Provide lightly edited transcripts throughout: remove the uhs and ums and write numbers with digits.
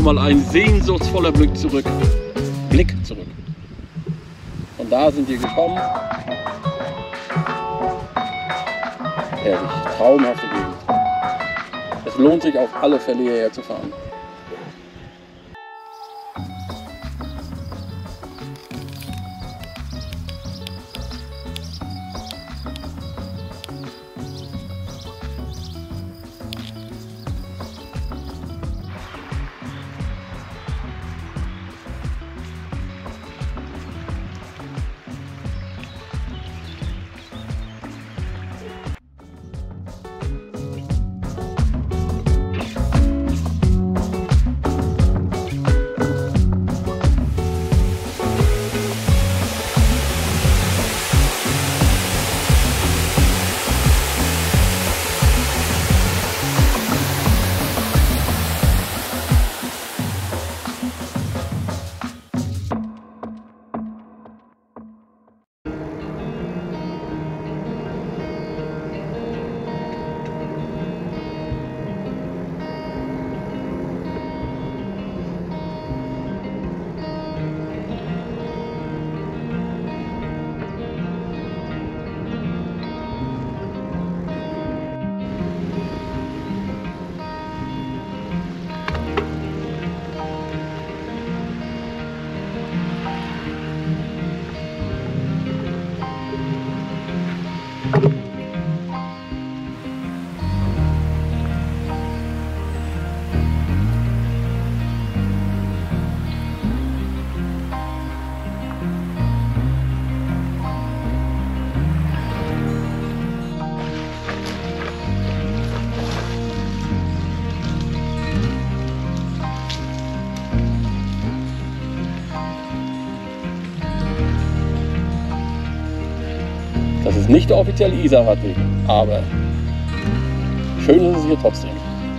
nochmal ein sehnsuchtsvoller Blick zurück. Von da sind wir gekommen. Herrlich, traumhafte Gegend. Es lohnt sich auf alle Fälle hierher zu fahren. Das ist nicht der offizielle Isar-Radweg, aber schön ist es hier trotzdem.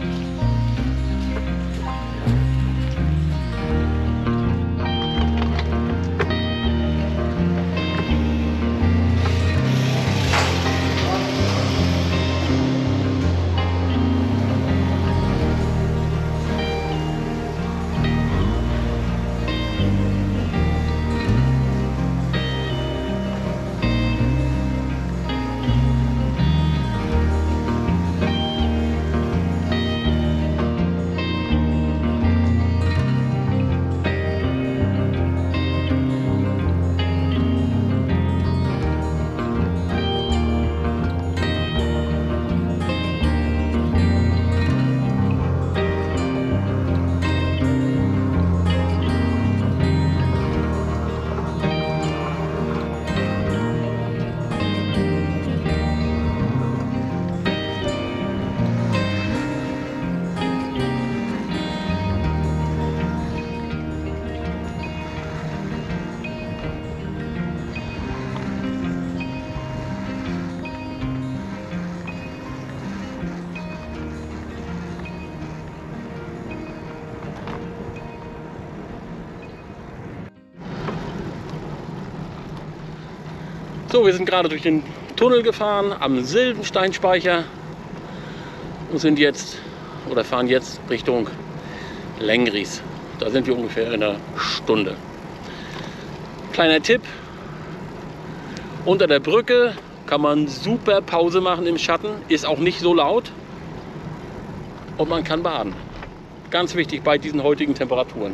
So, wir sind gerade durch den Tunnel gefahren am Silbensteinspeicher und sind jetzt oder fahren jetzt Richtung Lengries. Da sind wir ungefähr in einer Stunde. Kleiner Tipp: Unter der Brücke kann man super Pause machen im Schatten, ist auch nicht so laut und man kann baden. Ganz wichtig bei diesen heutigen Temperaturen.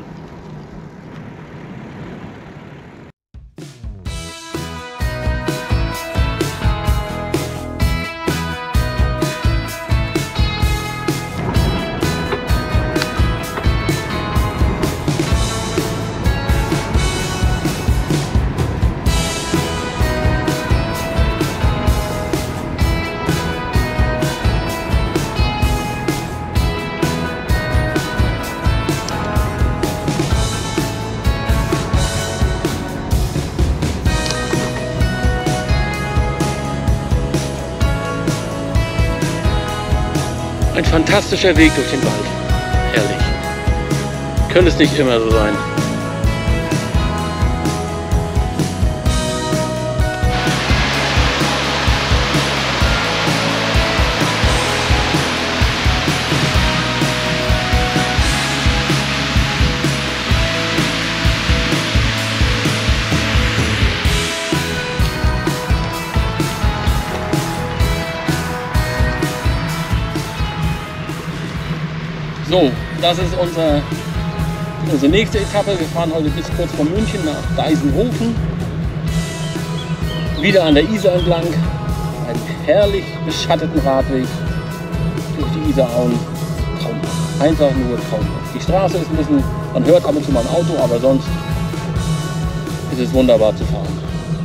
Ein fantastischer Weg durch den Wald. Herrlich. Könnte es nicht immer so sein. So, das ist unsere nächste Etappe. Wir fahren heute bis kurz vor München nach Deisenhofen. Wieder an der Isar entlang. Einen herrlich beschatteten Radweg durch die Isarauen. Traumhaft. Einfach nur traumhaft. Die Straße ist ein bisschen, man hört ab und zu mal ein Auto, aber sonst ist es wunderbar zu fahren.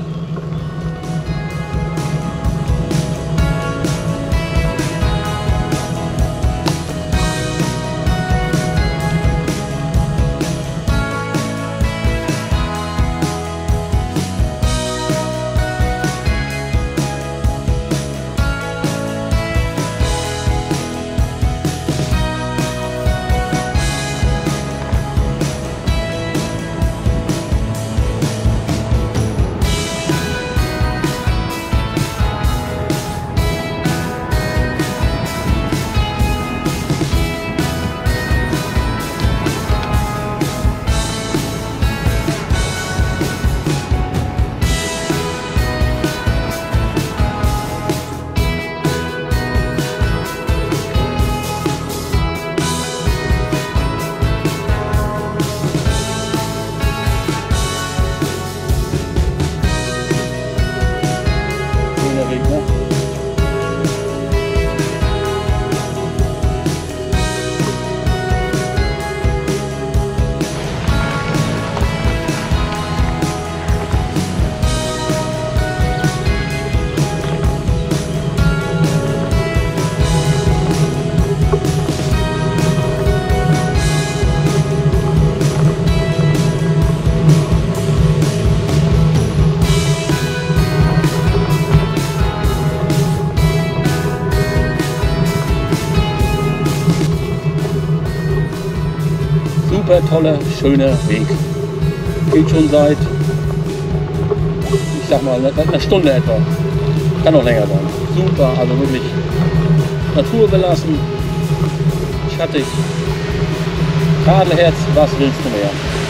Super toller, schöner Weg. Geht schon seit, ich sag mal, einer Stunde etwa. Kann noch länger sein. Super, also wirklich naturbelassen, schattig, Tadelherz, was willst du mehr?